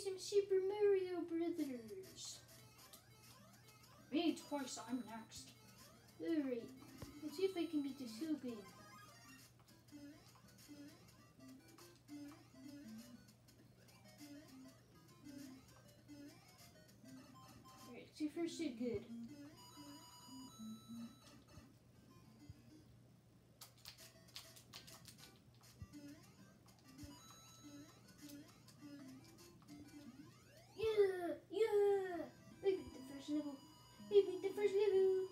some Super Mario Brothers. Me twice, I'm next. Alright, let's see if I can beat this so good. Alright, let's see if first did good. Yeah! I beat the first level. I beat the first level.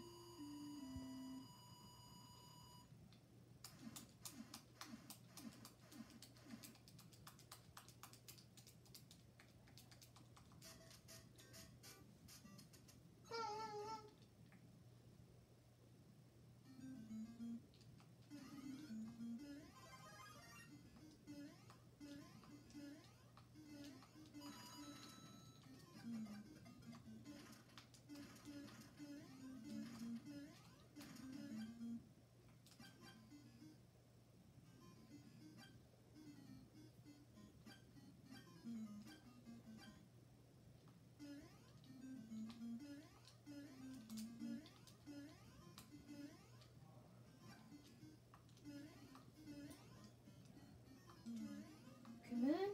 Come on.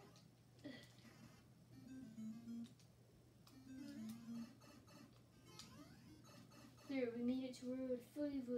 There, we made it to Road 5-1.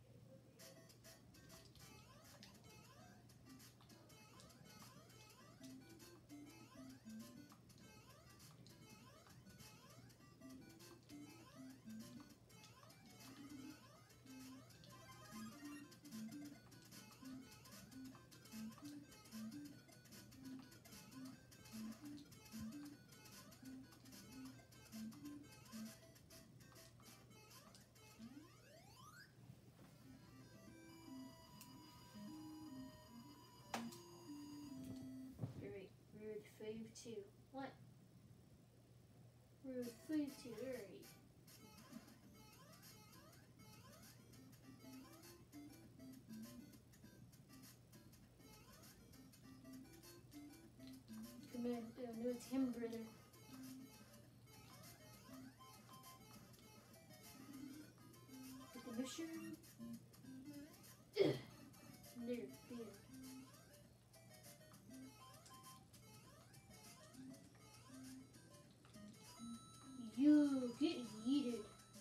Road 5-2. What? Road 5-2, alright. Come on. Oh, no, it's him, brother. Get the mushroom. There, there. You get yeeted.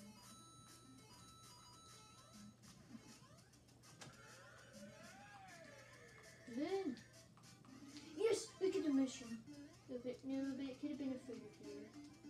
Then, yes, look at the mission. No, but it could have been a figure here.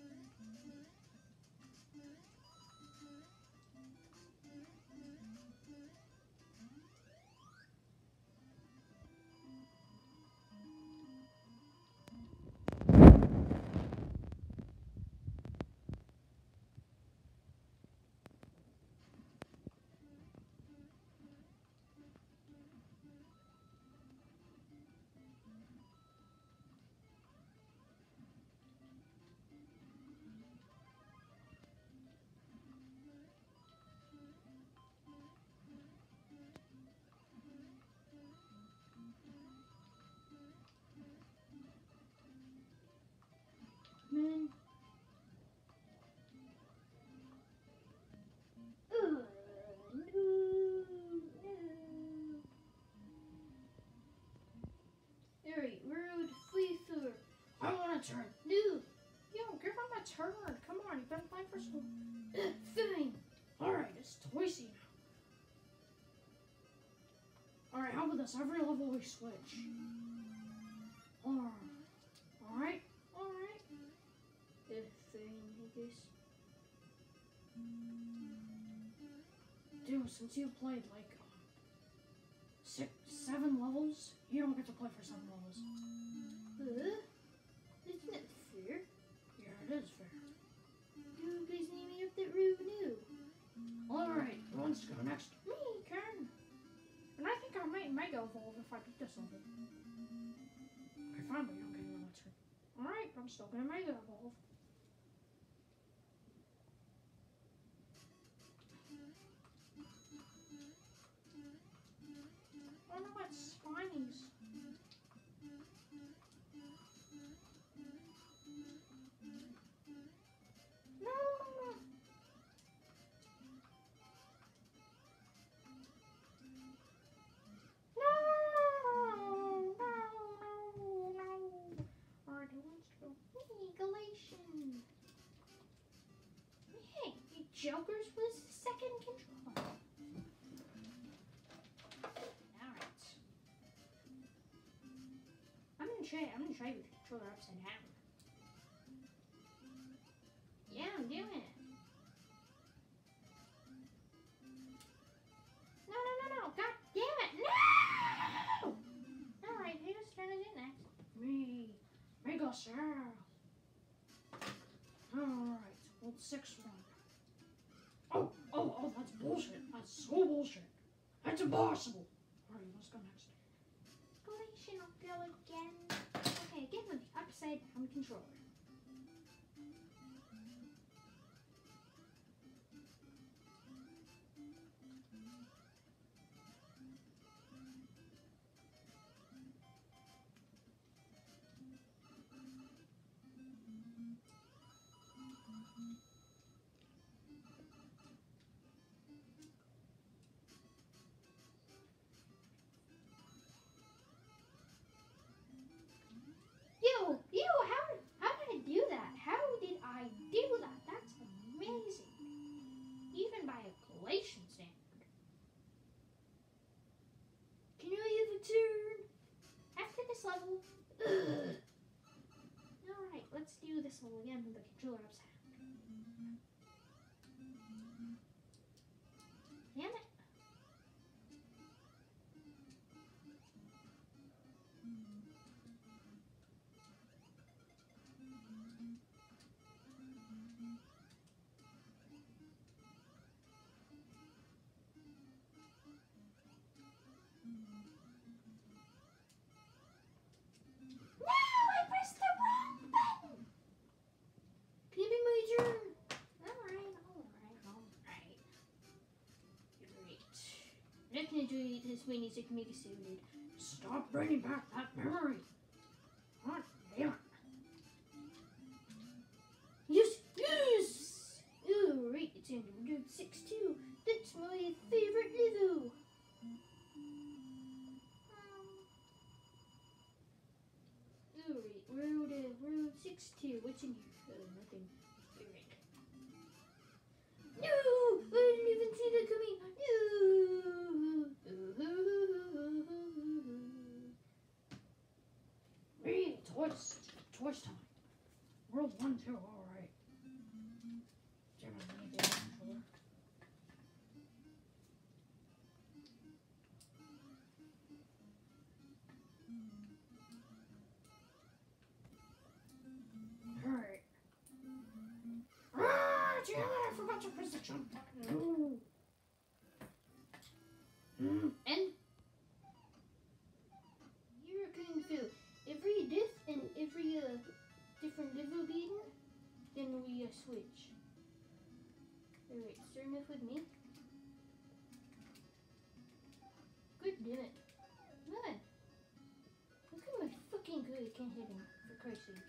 Man. No. Alright, Road 5-4. I want a turn. No. Yo, give him a turn. Come on, you've been playing for so long. Fine. Alright, it's twice now. Alright, how about this? Every level we switch. Alright. Fine, I guess. Dude, since you played like 7 levels, you don't get to play for 7 levels. Isn't that fair? Yeah, it is fair. You guys need me up that road new. Alright, who wants to go next? Me, Karen. And I think I might Mega Evolve if I beat this level. Okay, fine, but you don't get another turn. Alright, I'm still gonna Mega Evolve. Oh no, it's Spinies. Joker's was the second controller. Alright. I'm gonna try with the controller upside down. Yeah, I'm doing it. No. God damn it. No! Alright, whose turn is it next? Me. Mega Cell. Alright, well, 6-1. Oh, that's bullshit. That's so bullshit. That's impossible. Alright, let's go next. Glacial go again. Okay, again with the upside down controller. How did I do that? How did I do that? That's amazing. Even by a Galatian standard. Can I have a turn? After this level. Alright, let's do this level again with the controller upside down. Damn it. Do this way needs to make it suited. Stop bringing back that memory. God damn it. Yes! Ooh, right, it's in Road 6-2. That's my favorite level. Alright, Road 6-2. What's in here? Nothing. Alright. No! I didn't even see that coming. No! Me, Toys time. World 1-2, alright. Damn it, I need the controller. Alright. Ah, damn it, I forgot to press the jump button. No. And you're going to every death and every different level beaten, then we switch. Alright, starting off with me. Good damn it. Man, look at my fucking good. I can't hit him, for Christ's sake.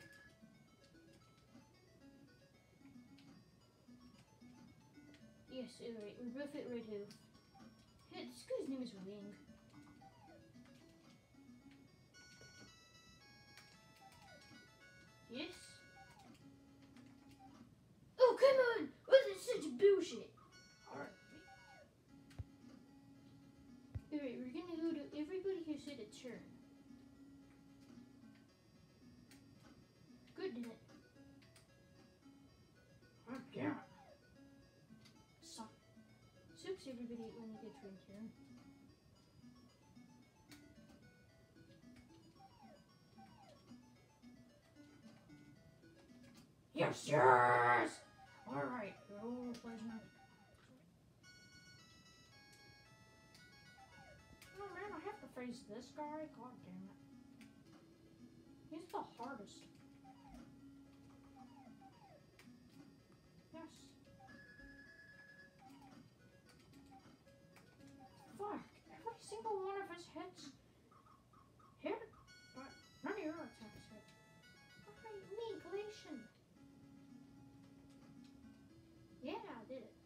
Yes, alright, we're both at Red Hill. Hey, this guy's name is Wing. Yes? Oh, come on! What is such bullshit? Alright. Alright, we're gonna go to everybody who said a turn. Good, didn't it? Oh, yeah. Sucks everybody only gets one turn. Yes, yes! Alright, where's my... Oh man, I have to face this guy? God damn it. He's the hardest. Yes. Fuck, every single one of his hits hit, but none of your attacks hit. Alright, me, Galatian. Yeah, I did it.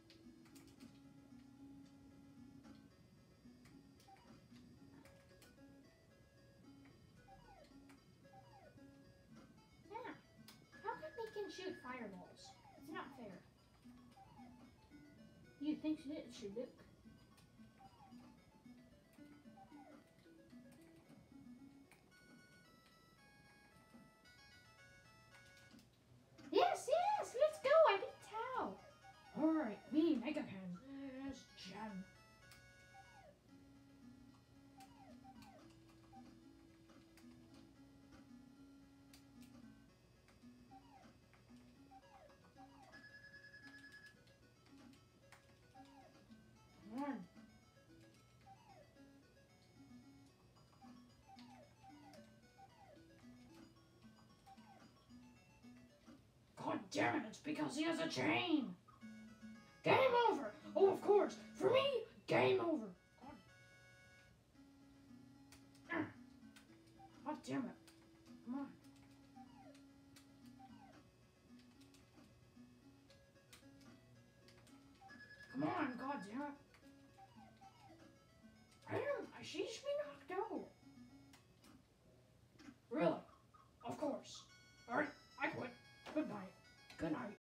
Yeah. How come they can shoot fireballs? It's not fair. You think it should look? Yes, let's go. I beat Tao. Alright, me, Mega Ken. Yes, gem. Come on. God damn it, it's because he has a chain. Game over. Oh, of course. For me, game over. God damn it. Come on. Come on, god damn it. She should be